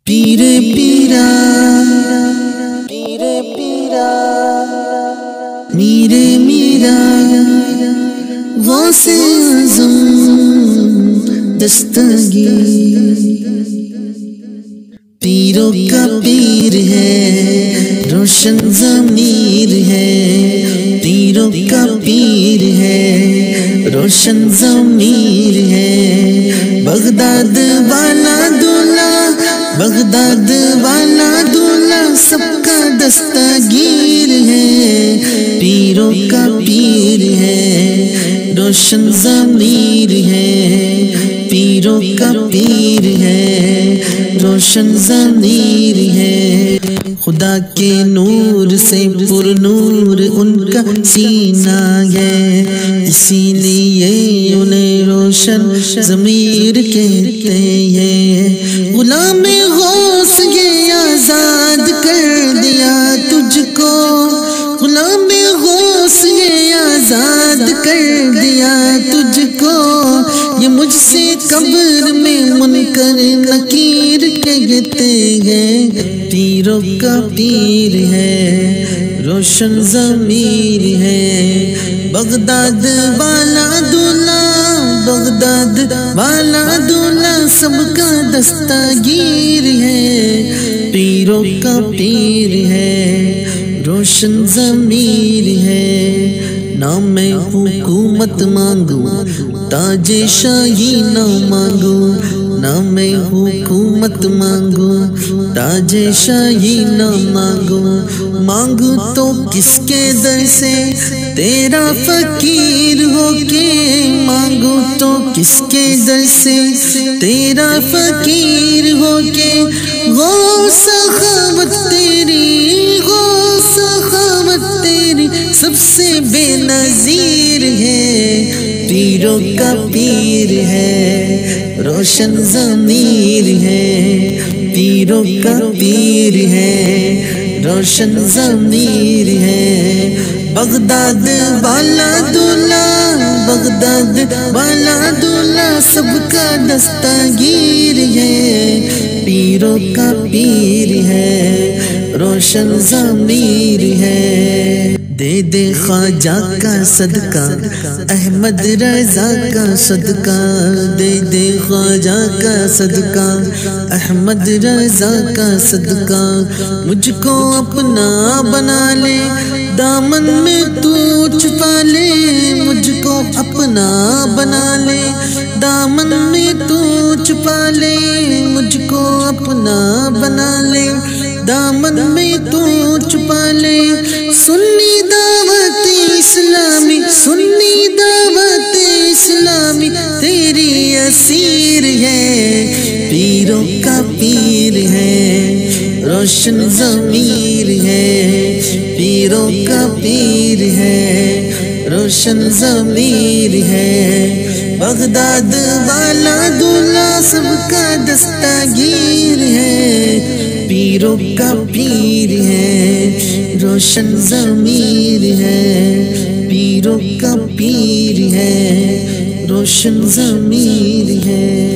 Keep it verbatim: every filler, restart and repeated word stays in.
پیر پیرا پیر پیرا میرے میرا غوث اعظم دستگیر پیروں کا پیر ہے روشن ضمیر ہے پیروں کا پیر ہے روشن ضمیر ہے بغداد والا دولہ بغداد والا دولہ سب کا دستگیر ہے پیروں کا پیر ہے روشن ضمیر ہے پیروں کا پیر ہے روشن ضمیر ہے خدا کے نور سے پر نور ان کا سینہ ہے اسی لیے انہیں روشن ضمیر کہتے ہیں غلام غوث یہ آزاد کر دیا تجھ کو غلام غوث یہ آزاد کر دیا تجھ کو یہ مجھ سے قبر میں منکر نکیر کہتے ہیں پیروں کا پیر ہے روشن ضمیر ہے بغداد والا دولہ بغداد والا دولہ سب کا دستگیر ہے پیروں کا پیر ہے روشن ضمیر ہے نہ میں حکومت مانگوں تاج شاہی نہ مانگوں نہ میں حکومت مانگوں تاج شاہی نہ مانگوں مانگوں تو کس کے در سے تیرا فقیر ہو کے مانگوں تو کس کے در سے تیرا فقیر ہو کے غوث سخاوت تیری غوث سخاوت تیری سب سے بے نظیر ہے پیروں کا پیر ہے روشن ضمیر ہے پیروں کا پیر ہے روشن ضمیر ہے بغداد والا دولہ بغداد والا دولہ سب کا دستگیر ہے پیروں کا پیر ہے روشن ضمیر ہے دے دے خواجہ کا صدقہ احمد رضا کا صدقہ دے دے خواجہ کا صدقہ احمد رضا کا صدقہ مجھ کو اپنا بنا لے دامن میں تو چھپا لے مجھ کو اپنا بنا لے دامن میں تو چھپا لے مجھ کو اپنا بنا لے دامن میں تو چھپا لے سنی دعوت اسلامی سنی دعوت اسلامی تیری اسیر ہے پیروں کا پیر ہے روشن ضمیر ہے پیروں کا پیر ہے روشن ضمیر ہے بغداد والا دولہ سب کا دستگیر ہے پیروں کا پیر ہے روشن ضمیر ہے پیروں کا پیر ہے روشن ضمیر ہے